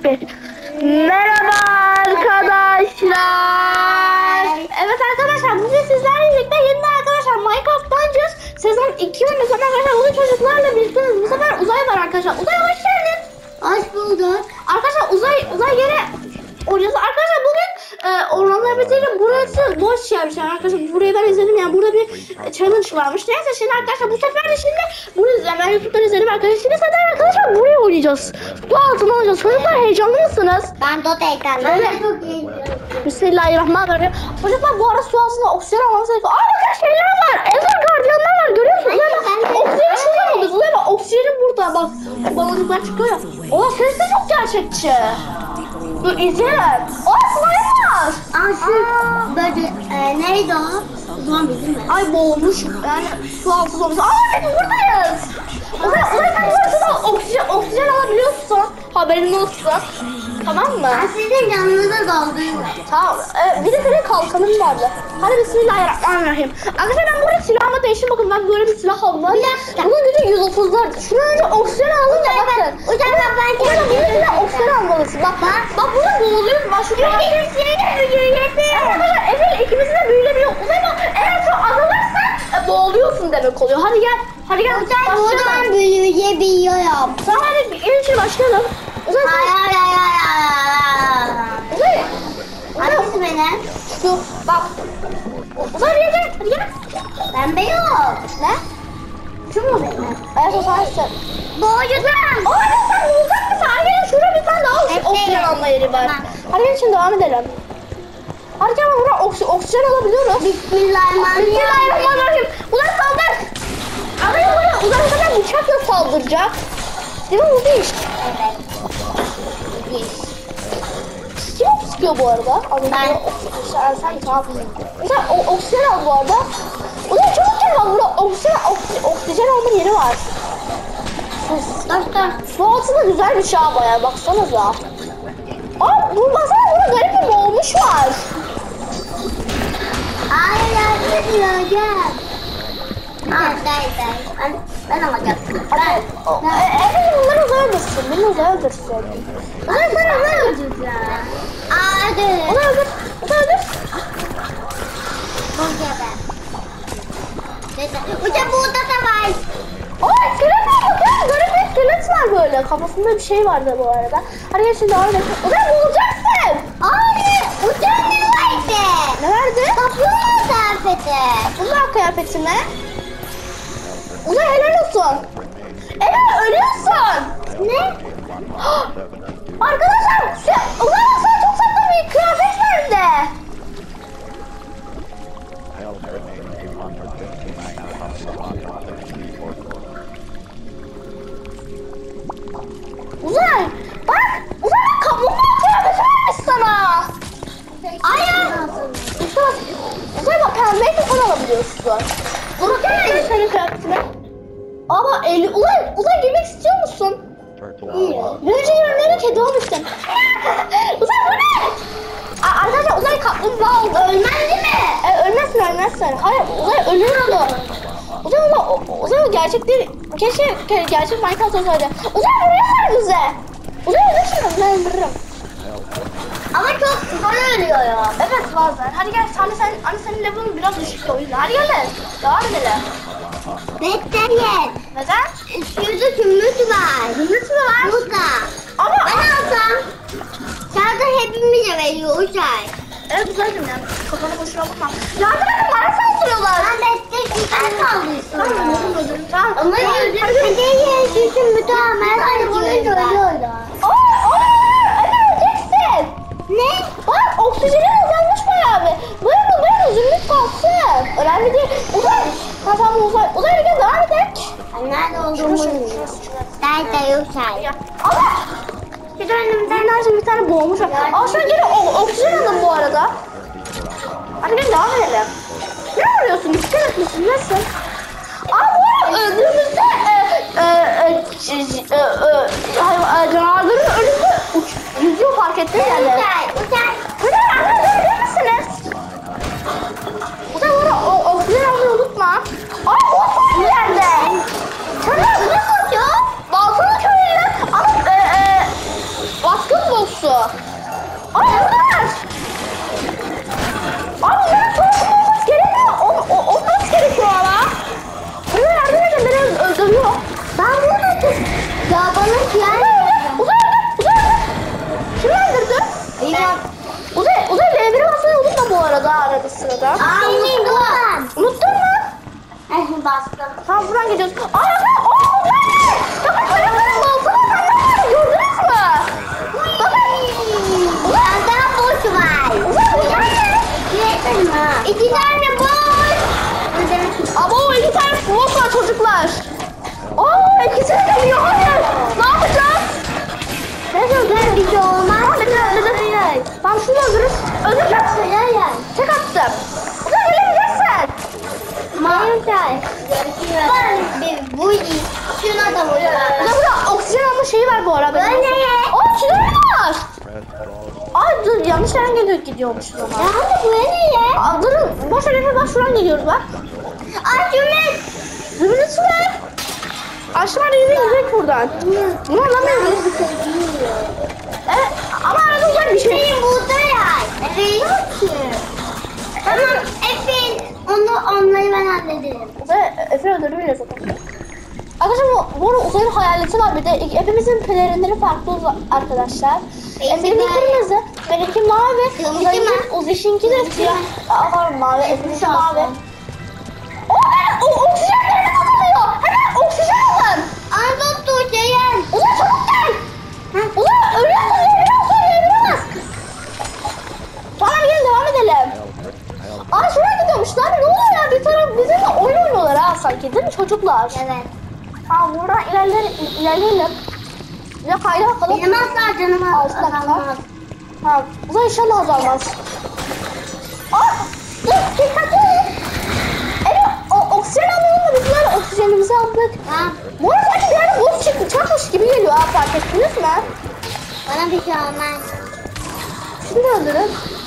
Merhaba arkadaşlar. Evet arkadaşlar, bugün sizlerle birlikte yeniden arkadaşlar Minecraft Dungeons sezon 2 oynuyoruz arkadaşlar. Bugün çocuklarla birlikteyiz. Bu sefer Uzay var arkadaşlar. Uzay hoş geldin. Hoş bulduk. Arkadaşlar Uzay yere oynayacağız. Arkadaşlar bugün ormanlar bitirince burası boş yermişler arkadaşlar. Burayı ben izledim, yani burada bir challenge varmış. Neyse şimdi arkadaşlar bu sefer de şimdi bunu izledim. Ben YouTube'dan izledim arkadaşlar. Şimdi zaten arkadaşlar buraya oynayacağız. Su altına oynayacağız. Çocuklar heyecanlı mısınız? Ben Dota ekranım. Evet. Bismillahirrahmanirrahim. Çocuklar bu arada su altında oksijen almamız gerekiyor. Aa bakın şeyler var. Ender gardiyanlar var. Görüyor musunuz? Oksijen şuradan alıyoruz. Uzay bak, oksijenin burada. Bak balıklar çıkıyor ya. Oha ses de çok gerçekçi. Dur izleyelim. Aa slime var. Böyle neydi o? Zombi değil mi? Ay boğulmuş. Yani su altı zombisi. Aa biz buradayız. Uzay sen burada oksijen alabiliyorsun. Haberin olsun. Tamam mı? Ben sizin canınızı dolduruyorum. Tamam. Bir de senin kalkanın vardı. Hadi bismillahirrahmanirrahim. Arkadaşlar ben burada silahıma değiştim. Bakın ben böyle bir silah aldım. Bunun gücü 130'lar. Şunu önce oksijen alın da bakın. Ben Burada oksijen almalısın. Bak burada boğuluyoruz. Bak şuraya. Arkadaşlar Efe ikimizin de büyülemiyor. Uzay bak eğer çok azalırsan boğuluyorsun demek oluyor. Hadi gel. Hadi gel. buradan büyüyebiliyorum. Tamam hadi gelin başlayalım. Uzay Hayır. Uzay. Hangisi benim? Şu bak. Uzay gel. Hadi gel. Pembe yok. Ne? Şu mu benim? Evet o sensin. Boğacağım. Aa sen bulacak mısın? Hadi gelin şurada bir tane daha oksijen alma yeri var. Tamam. Hadi gelin şimdi devam edelim. Hadi gel buradan oksijen alabiliyoruz. Bismillahirrahmanirrahim. Uzay saldır. Uzay sana bıçakla saldıracak. Değil mi bu değil? Evet. Kim sıkıyor bu arada? Ben. Sen tamam. Mesela oksijen al bu arada. Uzay çabuk gel lan, burada oksijen alma yeri var. Su altında güzel bir şey bayağı, baksanıza. Aa bu baksana, burada garip bir boğulmuş var. Hayır yardım gel. Ben alacaktım. Evet bunları uzay öldürsün. Beni uzay öldürsün. Uzay sana ne öldüreceğim? Hadi. Uzay öldür. Uzay öldür. Hocam burada da var. Aa iskelet var bakın. Garip bir iskelet var böyle. Kafasında bir şey vardı bu arada. Hadi gel şimdi devam edelim. Uzay bulacaksın. Abi hocam ne vardı? Ne verdi? Kaplumbağa kıyafeti. Bunlar kıyafetime. Uzay helal olsun. Ela ölüyorsun. Ne? Arkadaşlar Uzay sana çok tatlı bir kıyafet verdi. Uzay bak kaplumbağa kıyafeti vermiş sana. Hayır. Uzay bak pembeyi de sen alabiliyorsun. Dur gel senin kıyafetine. Ama Uzay girmek istiyor musun? Büyücü yönleri kedi olmuşsun. Uzay bu ne? Arkadaşlar Uzay kaplumbağa oldu. Ölmez değil mi? Ölmezsin. Hayır Uzay ölüyordu. Uzay o gerçek değil. Keşke gerçek Minecraft olsaydı. Uzay vuruyorlar bize. Uzay ölürsün. Ben öldürürüm. Ama çok zor ölüyor ya. Evet bazen. Hadi gel senin level'ın biraz düşük o yüzden. Hadi gel. Devam edelim. Bekleyin. Neden? Şurada zümrüt var. Zümrüt mü var? Burada. Ama Ben alsam. Şurada hepimize veriyor Uzay. evet güzeldim ya. Kafanı boşuna bakma. Yardım edin bana saldırıyorlar. Ben destek sen kaldıysan. Tamam. Ama hediye bütün bütün Amerika'da vurunca ölüyorlar. Öleceksin. Ne? Bak oksijenin azalmış bayağı bir. Buyurun zümrüt kalsın. Önemli değil. Tamam Uzay bir kez devam edelim. Nerede olduğumu bilmiyorum. Nerede Uzay? Allah! Bir de önümden bir tane boğulmuş var. Aa şu an gene oksijen alın bu arada. Hadi gel devam edelim. Ne arıyorsun? Dikkat misin? Nasıl? Aa bu arada öldüğümüzde canavarların önünde yüzüyor, fark ettiniz yani. Uzay. Neden öldürür misiniz? Uzay bu arada oksijen almayı unutma. Aa bu var bir yerde. Sen ne yapıyorsun? Balkona köyüyle ama baskın boss'u. Ay bunlar. Abi bunların soğuk olması gerekiyor. Olması gerekiyor ama. Buraya yardım edin beni öldürüyor. Ben bunu ya bana kıyar. Uzay. Kim öldürdü? Uzay L1'e basmayı unutma bu arada sırada. Senin bu. Unuttun mu? Bastım. Tamam buradan gidiyoruz. Ay bakın çocukların balkonu var. Gördünüz mü? Ben daha boş var. İki tane boş. Abo 2 tane boss var çocuklar. İkisi de geliyor. Hayır. Ne yapacağız? Ben bir şey olmaz. Ben şunu öldürürüz. Öldüreceğim. Tek attım. Uzay gelemeyeceksin. Bu şuna da vuruyor. Burada oksijen alma şeyi var bu arada. Böyle. Tünel var. Ay dur yanlış yerden gidiyormuşuz ama. Bu ne? Durun boş ver bak şuradan geliyoruz bak. Ay Cümlet. Zümrüt ver. Aşağıda yürüyecek buradan. Bunu anlamıyorum. Evet ama arada uzak bir şey. Senin burada ya. Evet yok ki. Tamam Efin. Onları ben hallederim. Ve Efe öldürmüyor zaten. Arkadaşlar bu arada Uzay'ın hayaleti var bir de hepimizin pelerinleri farklı arkadaşlar. Benim kırmızı, benimki mavi, Uzay'ınki de siyah. Var mavi, Efe'ninki mavi. O oksijenlerini azalıyor. Hemen oksijen alın. Anadolu Tuğçe'yen. Uzay çabuk gel. Uzay ölüyorsun yerine bas. Tamam gelin devam edelim. Ay şuraya gidiyormuşlar. Ne oluyor ya? Bir taraf bizimle oyun oynuyorlar ha sanki değil mi çocuklar? Evet. Tamam buradan ilerleyelim. Ya kayda bakalım. Benim asla canım azalmaz. Tamam. Uzay inşallah azalmaz. Dur dikkatli olun. Evet oksijen alalım da biz böyle oksijenimizi aldık. Bu arada sanki bir yerde boss çıkmış gibi geliyor ha fark ettiniz mi? Bana bir şey olmaz. Şimdi öldürün.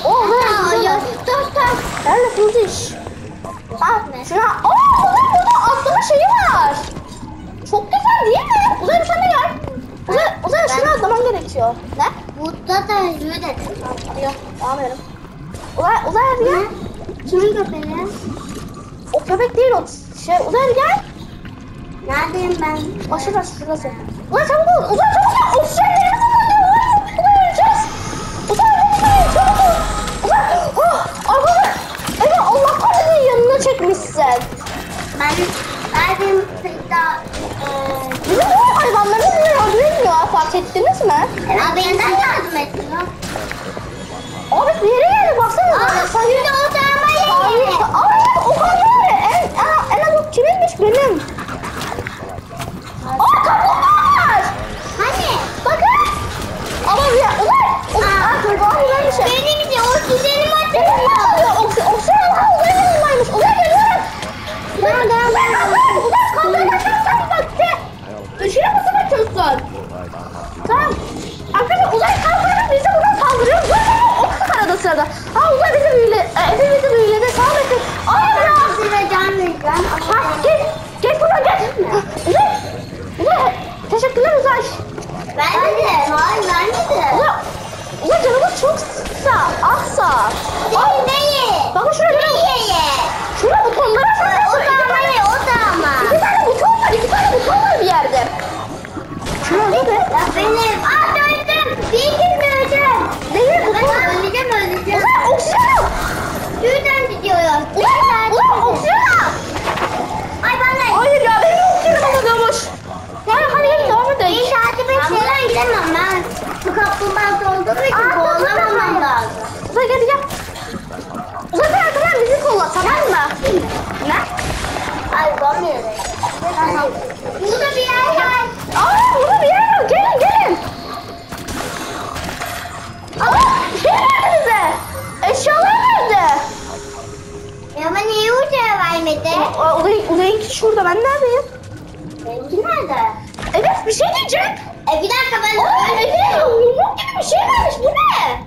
Dur. Nerede hızlı iş? Şuna. Burada atlama şeyi var. Çok güzel değil mi? Uzay sen de gel. Uzay şunu atlaman gerekiyor. Ne? Burada da yürü dedim. Hadi gel. Devam edelim. Uzay hadi gel. Kimin köpeği? O köpek değil o. Uzay hadi gel. Neredeyim ben? Şurası. Uzay çabuk ol. Uzay çabuk ol. Oksijenlerimiz azalıyor. Uzay öleceğiz. Uzay çabuk ol. Arkadaşlar. Evet Allah kahretsin yanına çekmişsin. Ben daha Bizim bu hayvanlarımız bize yardım etmiyor. Fark ettiniz mi? benden yardım etmiyor. Abi bir yere geldi baksana. Şimdi o tarafa yeri. O kamera en az kiminmiş benim. Kaplumbağa. Hani? Bakın. Ama bir Uzay bir şey. Benim de oksijenim açılıyor. Oksijen var. Uzay yanındaymış. Uzay geliyorum. Uzay kaldıracaksan bak. Şuraya mı bakıyorsun? Tamam. Arkadaşlar Uzay kaldıracak. Biz de buradan kaldırıyoruz. O arada sırada. Uzay bizi büyüledi. Efe bizi büyüledi. Sağ olasın. Ya. Size can vereceğim. Geç buradan geç. Uzay. Teşekkürler Uzay. Ben de. Hayır ben de. Uzay canımız çok azsa. Değil. Bakın şuraya. Şuraya butonlara O da ama. İki tane buton var bir yerde. Şuraya ne be? Benim. Döndüm. Öldüm. Değil Ben buton. öleceğim. Uzay oksijen al. Şuradan gidiyorum. Ulan oksijen al. Ay bana. Hayır ya benim oksijenim azalıyormuş. Hadi gelin devam edelim. İyi takip et. Şeyden gidemem ben. Bu kaplumbağası olduğum için boğulamamam lazım. Uzay gel. Uzay sen arkadan bizi kolla tamam mı? Ne? Ay bulamıyorum. Burada bir yer var. Burada bir yer var. Gelin. Şey nerede bize? Eşyalar nerede? Ya bana niye uçağı vermedi? Uzay'ınki şurada. Ben neredeyim? Benimki nerede? Evet bir şey diyeceğim. Bir dakika ben Evet yumruk gibi bir şey varmış. Bu ne?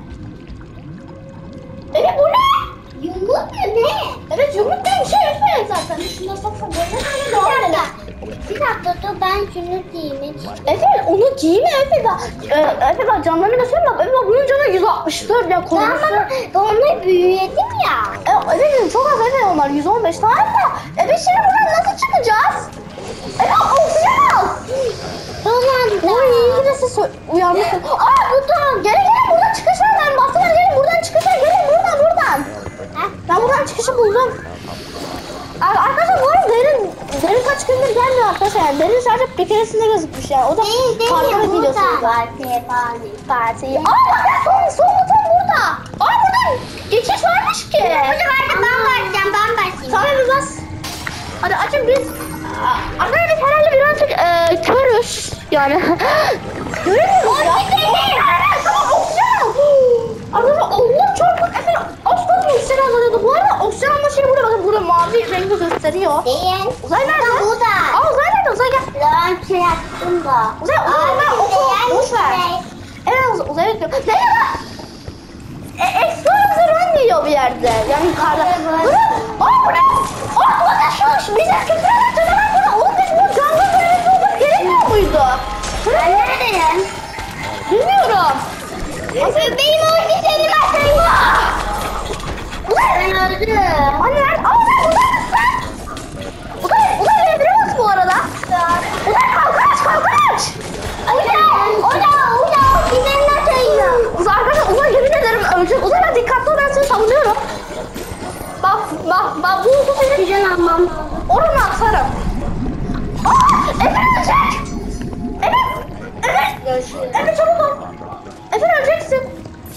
Evet bu ne? Yumruk ne? Evet yumruk gibi bir şey yok zaten. Şundan saksan böyle devam edelim. Bir dakika dur ben şunu diyeyim. Efe onu giyme Efe bak. Efe bak canlarını göstereyim bak. Efe bak bunun canı 164 ya koruması. Ben onu büyüledim ya. Efe'cim çok az Efe onlar 115 tamam da. Efe şimdi buradan nasıl çıkacağız? Efe oksijen al. Tamam da. Oy iyi de siz uyanmışsın. Aa buldum. Gelin buradan çıkış var. Ben bastılar gelin buradan çıkış var. Gelin buradan. Ben buradan çıkışı buldum. Arkadaşlar bu arada derin kaç gündür gelmiyor arkadaşlar. Yani derin sadece bir keresinde gözükmüş yani. O da farklı bir videosu. Partiyi. Aa bak son buton burada. Aa burada geçiş varmış ki. Ben başlayayım. Tamam bir bas. Hadi açın biz. Arkadaşlar biz herhalde birazcık körüz. Yani. Göremiyoruz ya. Arkadaşlar Allah çarpık. Efendim asla oksijen alıyordu. Bu arada oksijen alma şeyi burada. Bakın burada mavi rengi gösteriyor. Değil. Uzay nerede? Burada. Aa uzay nerede? Uzay gel. Ben şey yaptım da. Uzay ben oku. Boş ver. Evet uzay bekliyorum. Ne ya? Explore bize run diyor bir yerde. Yani yukarıda. Durun. Aa burada. Aa burada şu. Bize küfürler canavar burada. Oğlum biz bu canlı görevli olmak gerekmiyor muydu? Ben neredeyim? Bilmiyorum. Benim oksijenim atıyor. Ben öldüm. Anne nerede? Aa uzay uzay mısın? Uzay verebiliyor bu arada? Uzay kalkaç. Ola oksijenim atıyor. Uzay arkadaşlar uzay yemin ederim ölecek. Uzay ben dikkatli ol ben seni savunuyorum. Bak bu senin. Oksijen almam. Oranı atarım. Aa Efe ölecek. Efe çabuk ol. Efe öleceksin.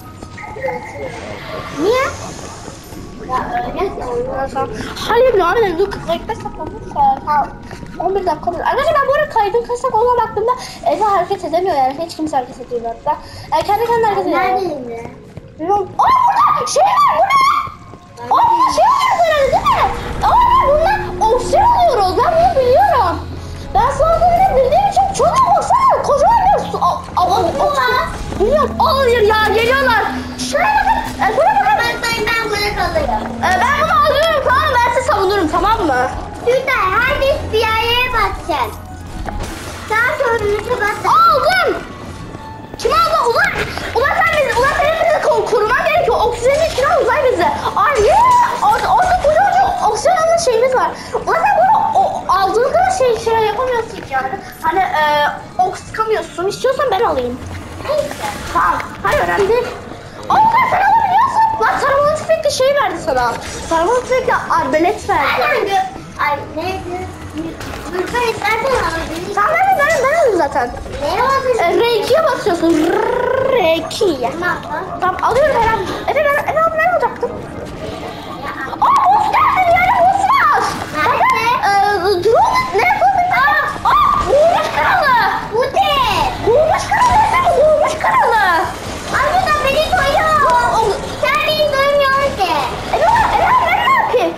Niye? Ya öyle. Hayır ya ben dur 45 dakika olmuş. 11 dakika olmuş. Arkadaşlar ben bu arada kaydın kaç dakika olan baktığımda Efe hareket edemiyor yani hiç kimse hareket edemiyor hatta. Kendi kendine hareket ediyor. Neredeyim ya? Bilmiyorum. Aa burada şey var bu ne? Aa burada şey var herhalde değil mi? Aa bundan oksijen alıyoruz ben bunu biliyorum. Ben son bildiğim için çok baksana kocaman bir su. Biliyorum. Hayır ya geliyorlar. Şuraya bakın. Şuraya bakın. Ben burada kalıyorum. Ben bunu alıyorum tamam mı? Ben sizi savunurum tamam mı? Lütfen herkes bir yere baksın. Sağ körünü kapat. Aldım. Kim aldı? Ulan senin bizi koruman gerekiyor. Oksijenin içine al uzay bizi. Ay ye. Orada koca oksijen alma şeyimiz var. Ulan sen bunu aldığında şey yapamıyorsun yani. Hani sıkamıyorsun. İstiyorsan ben alayım. Tamam. Hayır önemli değil. Sen alabiliyorsun. Lan sarmalı tüfekli şey verdi sana. Sarmalı tüfekli arbelet verdi. Ay neydi? Lütfen istersen alabilirsin. Tamam ben alayım zaten. Neye basıyorsun? R2'ye basıyorsun. R2'ye. Tamam alıyorum herhalde. Efe abi ne alacaktım? Aa boss geldi yani boss var. Nerede? Drone ne yapalım? Aa boğulmuş kralı. Bu ne? Boğulmuş kralı Efe boğulmuş kralı. Ay bu da beni koyuyor. Sen beni duymuyorsun ki. Efe abi ben ne yapayım?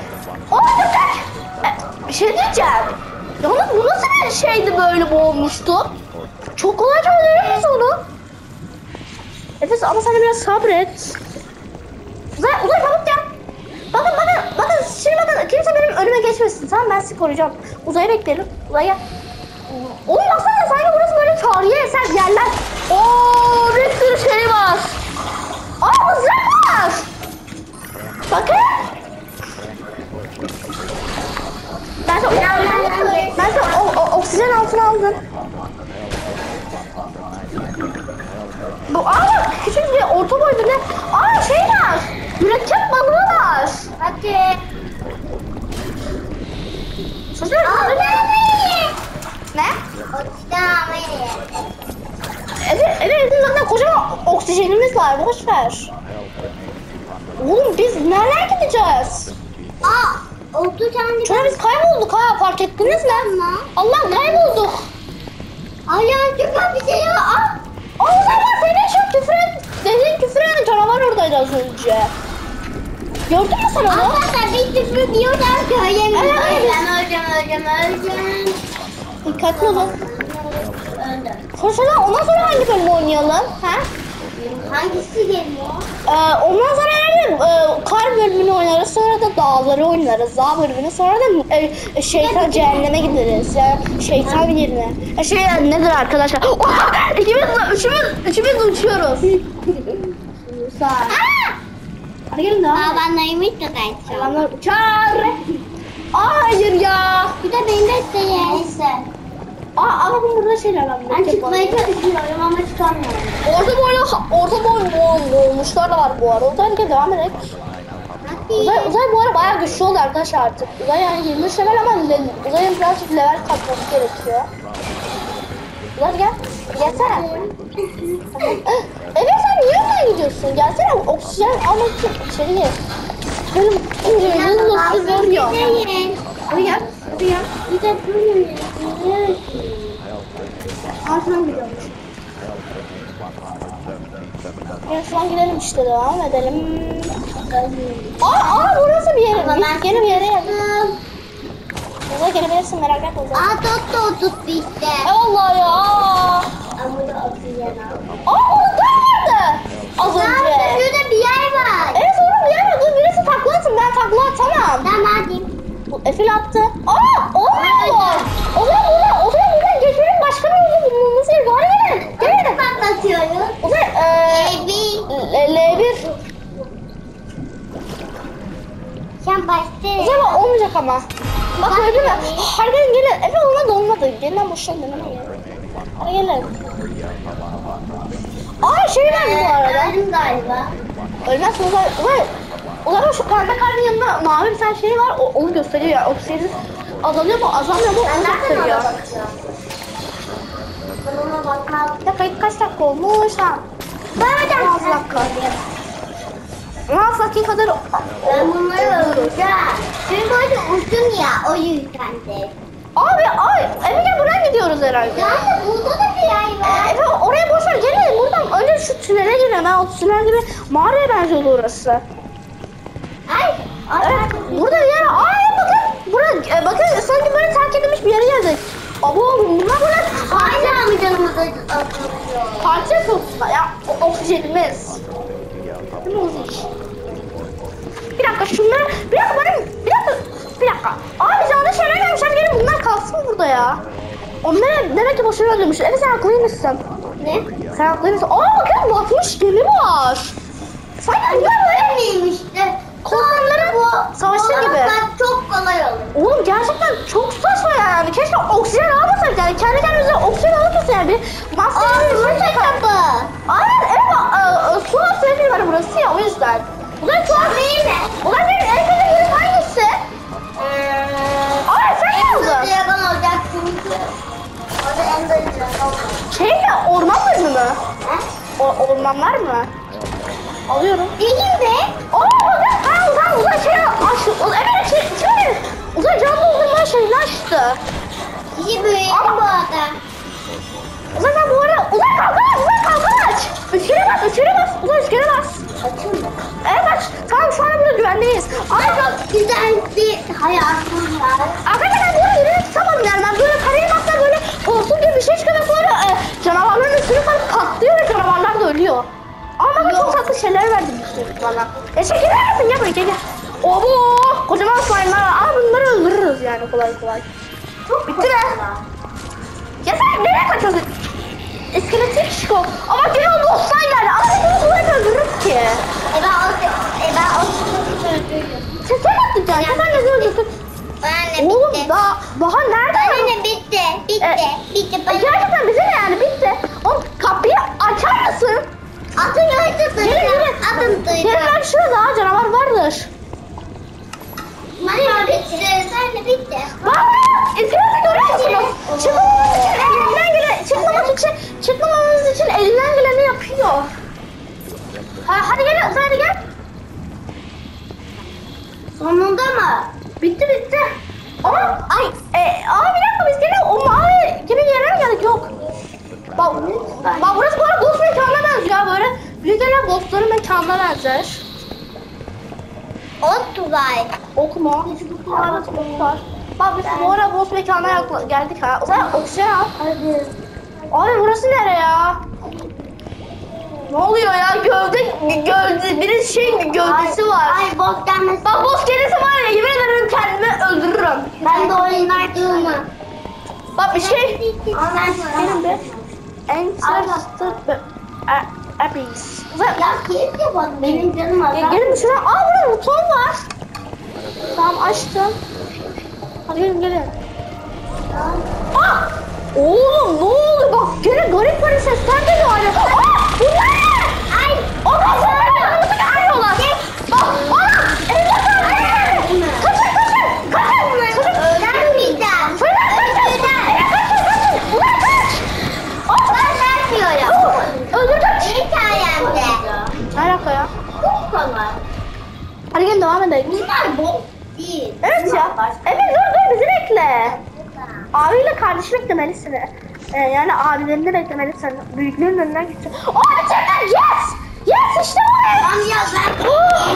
Bir şey diyeceğim. Yalnız bu nasıl bir şeydi böyle boğulmuştu? Çok kolayca öldürürüz onu. Efes ama sen de biraz sabret. Uzay çabuk gel. Bakın şimdi kimse benim önüme geçmesin. Tamam ben sizi koruyacağım. Uzay'a bekleyelim. Uzay gel. Oğlum baksana sanki burası böyle tarihi eser yerler. Ooo bir sürü şey var. Aa mızrak var. Bakın. Ben de oksijen altına aldım. Bu küçük bir orta boy bir de. Şey var. Mürekkep balığı var. Hadi. Çocuklar ne? Evet zaten kocaman oksijenimiz var. Boş ver. Oğlum biz nereye gideceğiz? Oldu kendi. Şöyle biz kaybolduk ha fark ettiniz mi? Allah kaybolduk. Ay ya çok bir şey yok. O zaman senin şu küfür canavar oradaydı az önce. Gördün mü sen onu? Arkadaşlar bir küfür diyorlar söylemiyorum. Evet. Öleceğim. Dikkatli olun. Öldüm. Ondan sonra hangi bölümü oynayalım? Ha? Hangisi geliyor? Ondan sonra yani kar bölümünü oynarız, sonra da dağları oynarız, dağ bölümünü, sonra da şeytan cehenneme gideriz, yani şeytan yerine. Nedir arkadaşlar? Oha! Üçümüz uçuyoruz. Hadi gelin daha. Babanlarım hiç de kaçıyor. Adamlar uçar. Hayır ya. Bir de beni bekleyin. Neyse. Ama burada şeyler var. Ben çıkmaya çalışıyorum ama çıkamıyorum. Orta boy olmuşlar da var bu arada. Uzay devam edelim. Uzay bu ara bayağı güçlü oldu arkadaşlar artık. Uzay yani 23 level ama Uzay'ın birazcık level katması gerekiyor. Uzay gel. Gelsene. Evet sen niye oradan gidiyorsun? Gelsene oksijen almak için içeri gel. Benim nasıl görüyor? Hadi gel. Hadi gel. Bir de durun. Arkadan gidiyormuş. Şuradan gidelim işte, devam edelim. Burası bir yere. Yeni bir yere geldim. Uzay gelebilirsin, merak etme Uzay. Tut bitti. Allah ya. Ama da oksijen al. Orada vardı. Az önce. Şurada bir yer var. Evet orada bir yer var. Dur birisi takla atın, ben takla atamam. Tamam hadi. Efil attı. Olmuyor. O zaman buradan geçmenin başka bir yolu bulmamız gerekiyor. Hadi gelin. Gelin. Patlatıyoruz. O zaman L1. Sen başla. O zaman olmayacak ama. Bak öyle mi? Hadi gelin. Efe olmadı olmadı. Gelin boşuna denemeyin. Hadi gelin. Şey nerede bu arada? Öldüm galiba. Ölmez Uzay şu pembe kalbin yanında mavi bir tane şey var, onu gösteriyor yani. Oksijeniz azalıyor mu azalmıyor mu onu gösteriyor. Ben ona bakmam. Kaç dakika olmuş ha? Ben 16 dakika. 16 dakikadır. Ben bunları öldüreceğim. Çünkü orada uzun ya o yüzden de. Eve buradan gidiyoruz herhalde. Yani burada da bir yer var. Efe oraya boş ver, gelin buradan önce şu tünele girelim ha. O tünel gibi mağaraya benziyordu orası. Ay. Evet, burada bir yer. Bakın sanki böyle terk edilmiş bir yere geldik. Bunlar böyle Hala mı canımıza atılıyor? parça soktular ya, oksijenimiz. Değil mi Oziş? Bir dakika şunları, bir dakika. Canlı şeyler gelmişler, gelin bunlar kalsın burada ya. Onlar demek ki boşuna öldürmüş. Evet sen haklıymışsın. Ne? Sen haklıymışsın. Bakın batmış gemi var. Sanki bunlar böyle miymişti? korsanların savaşı gibi. Çok kolay olur. Oğlum gerçekten çok saçma yani. Keşke oksijen almasak yani. Kendi kendimize oksijen alırız yani. Bir maske Su çakabı. Aynen evet. Su maske var burası ya, o yüzden. Ulan su maske Değil mi? Ulan benim en kötü yerim hangisi? Sen ne aldın? Dragon olacak çünkü. Orada Ender Dragon var. Orman bölümü mü? He? Ormanlar mı? Alıyorum. Değil mi? Uzay evet Uzay can doldurma şeyini açtı. İyi büyüyelim bu arada. Uzay sen bu arada kalkan aç. Üçgene bas. Uzay üçgene bas. Açın mı? Evet aç. Tamam şu an burada güvendeyiz. Çok güzel bir hayatım var. Arkadaşlar böyle yürüyüp tutamadım yani. Ben böyle kareye baksam böyle hortum gibi bir şey çıkıyor ve sonra canavarların üstünü falan katlıyor ve canavarlar da ölüyor. Ama bana çok tatlı şeyler verdi bana. Çekilir misin? Gel buraya gel. Kocaman slime'lar var. Bunları öldürürüz yani kolay. Çok bitti mi? Ya sen nereye kaçıyorsun? İskeletik şiko. Ama gene o boss'tan geldi. Ama hepimiz olarak öldürürüz ki. Ben o öldürdüm. Sen atlayacaksın. Sen ne öldürsün? Ben de Oğlum bitti. daha nerede? Ben de bitti. Bitti. Gerçekten bize ne yani bitti. Oğlum kapıyı açar mısın? Atın öldürdüm. Atın duydum. Gelin şurada canavar vardır. Ben bitti. Sen de bitti. İskeleti görüyor musunuz? Çıkmamamız için elinden geleni yapıyor. Hadi gel. Sonunda mı? Bitti. Bir dakika biz gene o mavi gibi yerlere geldik, yok. Bak burası böyle boss mekanına benziyor böyle. Büyükler bossların mekanına benzer. Ok var. Okuma. Evet ok var. Bak biz bu ara boss mekanına geldik ha. O zaman oksijen al. Hadi. Abi burası nere ya? Ne oluyor ya? Gövde biri gövdesi var. Ay boss gelmesin. Bak boss gelirse var ya yemin ederim kendimi öldürürüm. Ben de oyunlar diyorum. Bak bir şey. Benim de. Ancestor Abyss. Ya keyif yapalım. Benim canım azar. Gelin şuna. Burada buton var. Tamam açtım. Hadi gelin. Oğlum ne oldu? Bak gene garip sesler geliyor hala. Bu ne? Ay. Ondan sonra yanımızı arıyorlar. Bak bana. Evde kal. Kaçın. Öğrenmeyeceğim. Öldürdüm. İyi sayemde. Ne alaka ya? Çok kolay. Hadi gelin devam edelim. Bunlar boss değil. Evet ya. Evet dur bizi bekle. Abiyle kardeşi beklemelisin. Yani abilerini de beklemelisin. Büyüklerin önünden gideceksin. Bitirdim. Yes. Yes işte bu. Tamam ya ben.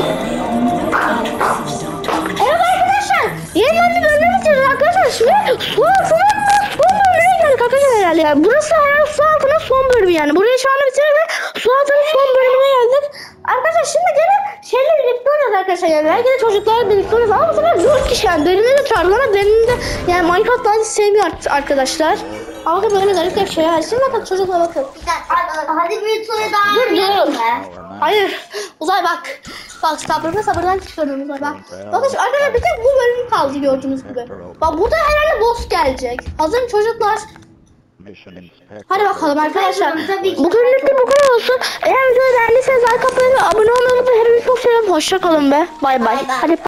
Evet arkadaşlar. Yeniden bir bölüm bitirdik arkadaşlar. Şimdi su altına son bölümüne geldik arkadaşlar herhalde. Yani burası herhalde su altına son bölümü yani. Burayı şu anda bitirdik. Su altına son bölümüne geldik. Arkadaşlar şimdi gelin şeyle birlikte oynayacağız arkadaşlar. Yani belki de çocuklarla birlikte oynayacağız. Ama bu sefer 4 kişi yani. Derin'e de çağırdım ama Derin'i de yani Minecraft'tan hiç sevmiyor arkadaşlar. Ama böyle garip şeyler. Şimdi bakın çocuklar bakın. Hadi bir soru daha Dur. oynayalım mı? Hayır. Uzay bak. Bak sabırdan çıkıyorum Uzay bak. Bakın şu arkadaşlar bir tek bu bölüm kaldı gördüğünüz gibi. Bak burada herhalde boss gelecek. Hazır mı çocuklar? Hadi bakalım arkadaşlar. Bugünlük de bu kadar olsun. Eğer videoyu beğendiyseniz like atmayı ve abone olmayı unutmayın. Hepinizi çok seviyorum. Hoşça kalın be. Bay bay. Hadi.